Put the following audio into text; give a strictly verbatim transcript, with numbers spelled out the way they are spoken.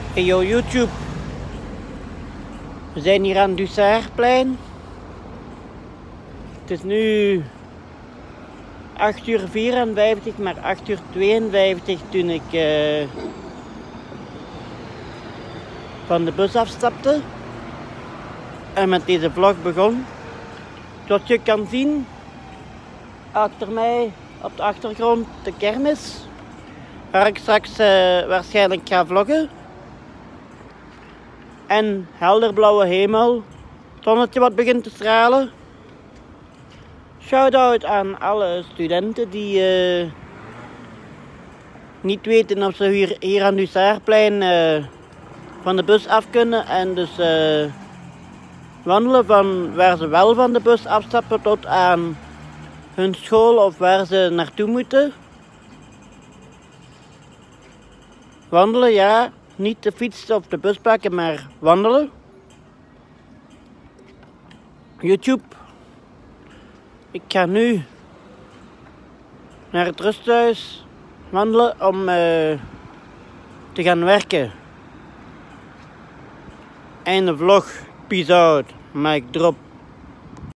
Hey yo YouTube, we zijn hier aan het Dussardplein. Het is nu acht uur vierenvijftig, maar acht uur tweeënvijftig toen ik uh, van de bus afstapte en met deze vlog begon. Zoals je kan zien, achter mij op de achtergrond de kermis, waar ik straks uh, waarschijnlijk ga vloggen. En helderblauwe hemel, het zonnetje wat begint te stralen. Shout-out aan alle studenten die uh, niet weten of ze hier, hier aan Dussardplein uh, van de bus af kunnen. En dus uh, wandelen van waar ze wel van de bus afstappen tot aan hun school of waar ze naartoe moeten. Wandelen, ja. Niet de fiets of de bus pakken, maar wandelen. YouTube. Ik ga nu naar het rusthuis wandelen om uh, te gaan werken. Einde vlog. Peace out. Mic drop.